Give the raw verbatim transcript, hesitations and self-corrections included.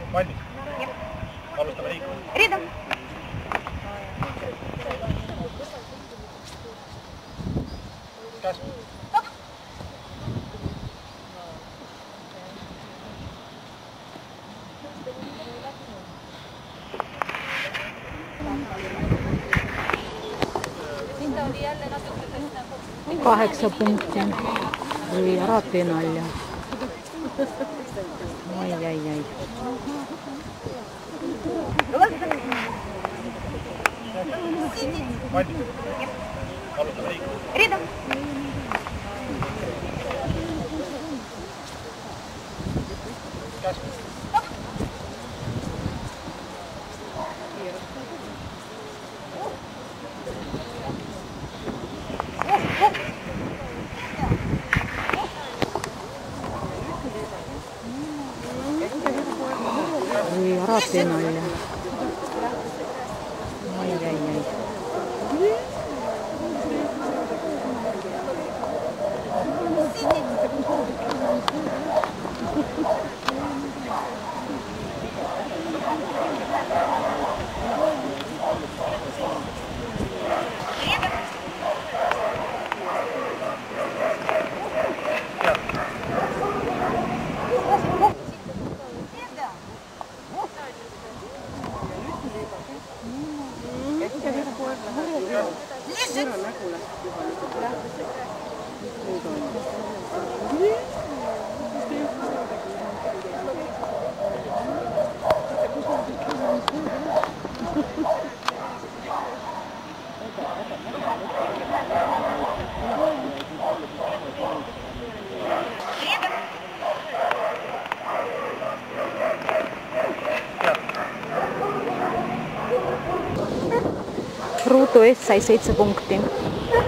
valmis? Alustame liikuma. Rida. Käes. kaheksa punkti või ära tee nalja. Ai, ai, ai. Valmis? Alustame liikuma. Rida. Käes. Või ära tee nalja. Ai, ai, ai. Ruutu eest sai seitse punkti.